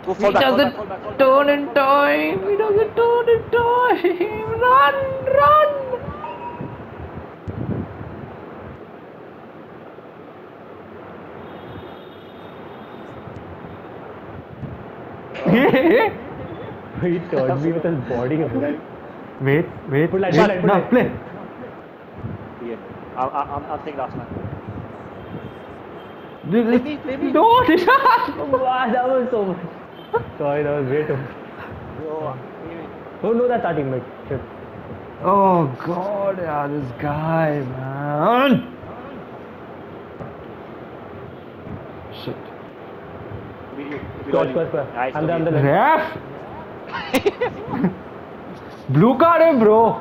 Go He doesn't turn in time. He doesn't turn in time. Run, run. He turned me with his body. Wait. Put light, Now play. Yeah. I'm taking last man. Play me. No, Nishant. Wow, that was so much. Sorry, that was way too much. Yo, Oh no, that's our teammate. Shit. Oh God, yeah, this guy, man. Shit. Score. Nice. I'm the left. Ref. Blue card, bro.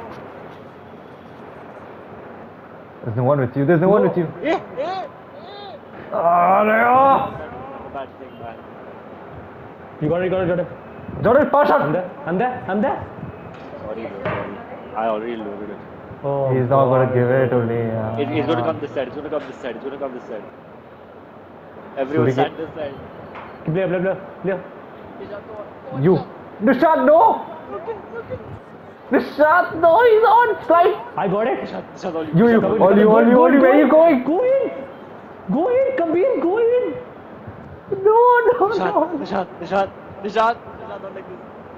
There's no one with you. There's no one with you. Yeah. Oh, no. Bad thing, man. You got it. Jordan, pass out. I'm there. Sorry. I already loaded it. Oh, He's not gonna God. give it to me. It's gonna come this side. It's gonna come this side. Everyone stand this side. Play. You. Nishant, no. Nishant, no. He's on slide. I got it. Nishant, all You. Only. Where are you going? Go in, Kabir, go in. No. Nishant, don't like this.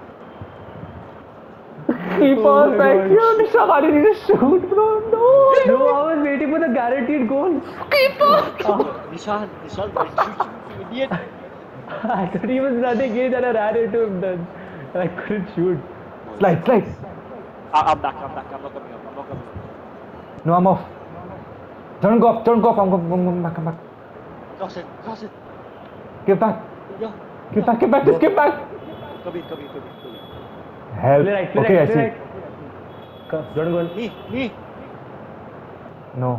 Keeper, thank you. Nishant, I didn't need to shoot, bro. No. No, I was waiting for the guaranteed goal. Keeper. Nishant, you idiot. I thought he was running in and I ran into him then. And I couldn't shoot. Slide. I'm back. I'm not coming up. No, I'm off. Don't go up. I'm back. Cross it. Give back. Yeah. Give back. Just give back. Come in. Help. Play right. Okay, I see. Right. Come, don't go in. Me. No.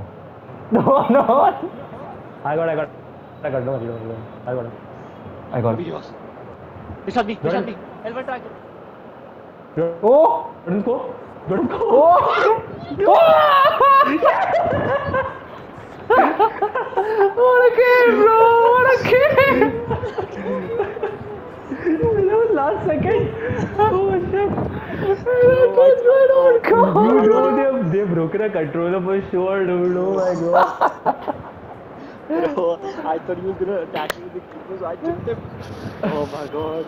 I got. No, I got him. I got it. Videos. Nishant me. Helmet track. Oh! Don't go. Oh! What a game, bro! What a game! That was last second. Oh shit. Oh, You know they've broken a controller for sure, dude. Oh my god. Bro, I thought he was gonna attack me with the keeper, so I chipped him. Oh my god.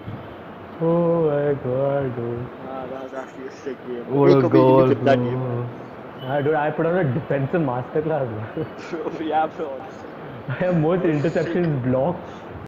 Dude. That was actually a sick game. what a goal, that bro. game. Dude, I put on a defensive masterclass. Yeah, bro. I have most interceptions blocked.